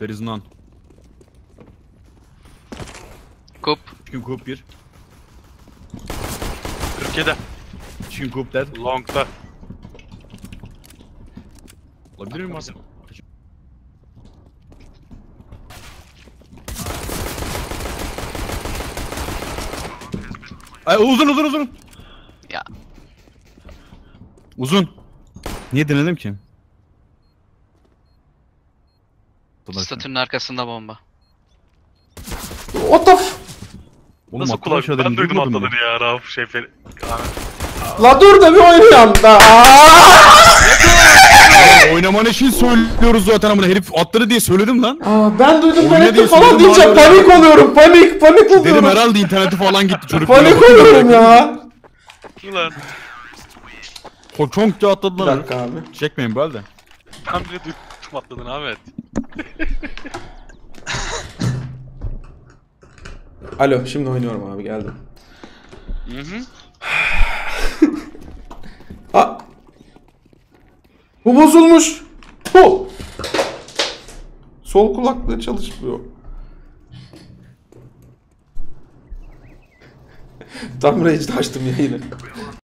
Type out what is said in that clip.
There is none. Kup. Chicken coop 1. 47. Chicken coop dead. Long'da. Olabilir mi aslında? Ay uzun. Ya. Uzun. Niye denedim ki? Statünün arkasında bomba. What the f... Oğlum Nasıl atlamış kulak? Ben adamı, duydum duymadın mı? atladığını ya Rauf Ahmet. La dur da bir oynayalım da. Oynaman için söylüyoruz zaten ama herif atladı diye söyledim lan. Ben duydum Oyna panik diye falan söyledim, deyince hala panik öyle. oluyorum. Panik Dedim oluyorum. herhalde interneti falan gitti çocuk. Panik oluyorum ya. Ulan. Çok da atladılar. Bir dakika abi. Çekmeyin böyle de. Ben bile duydum atladığını Ahmet. Alo, şimdi oynuyorum abi, geldim. Ha. Bu bozulmuş. Bu. Sol kulaklığı çalışmıyor. Tam rage'de açtım yayını.